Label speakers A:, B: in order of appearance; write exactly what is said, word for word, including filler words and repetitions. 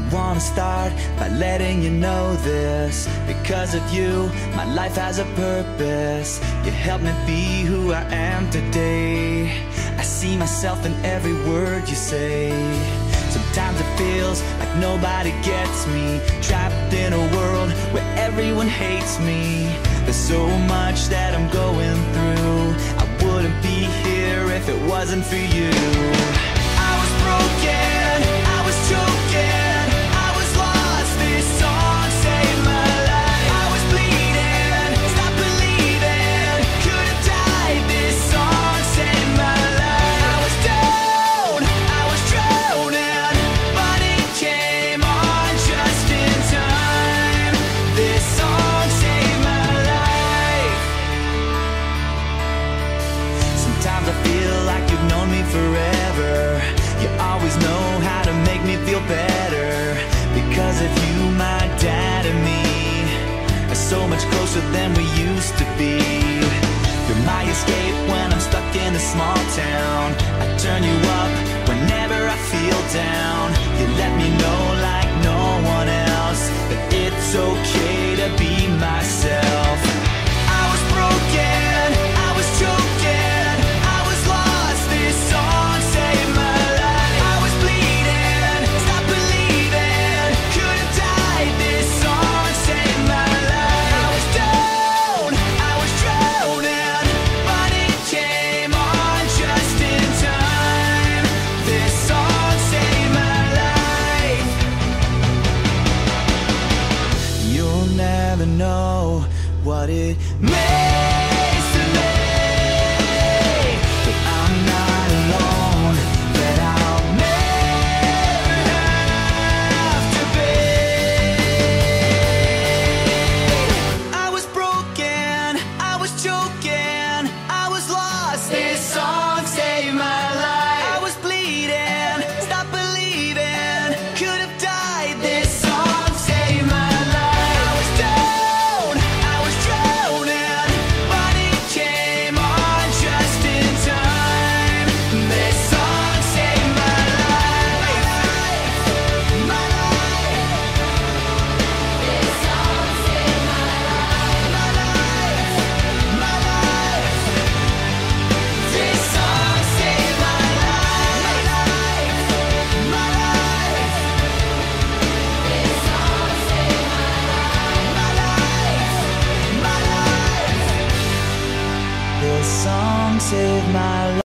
A: wanna start by letting you know this. Because of you, my life has a purpose. You helped me be who I am today. I see myself in every word you say. Sometimes it feels like nobody gets me, trapped in a world where everyone hates me. There's so much that I'm going through. I wouldn't be here if it wasn't for you. I was broken, I was choking, I was lost, this song saved my life. I was bleeding, stopped believing, could have died, this song saved my life. I was down, I was drowning, but it came on just in time. This song saved my life. Sometimes I feel like you've known me forever. You always know how to make me feel better. Because of you, my dad and me are so much closer than we used to be. You're my escape when I'm stuck in a small town. I turn you up whenever I feel down. You let me know like no one else that it's okay to be myself. I was broken, I was choking, I was lost, this song saved my life. I was bleeding, stopped believing, could have died, this song saved my life. I was down, I was drowning, but it came on just in time. This song saved my life. You'll never know what it means to me, but I'm not alone, that I'll never have to be. I was broken, I was choking, I was lost, this song saved my life. I was bleeding, stopped believing, could have died, this song saved my life. I was down, I was drowning, but it came on just in time. This song saved my life. My life. This song saved my life. My life. My life. This song saved my life. My life. My life. This song saved my life. My life. My life. This song saved my life.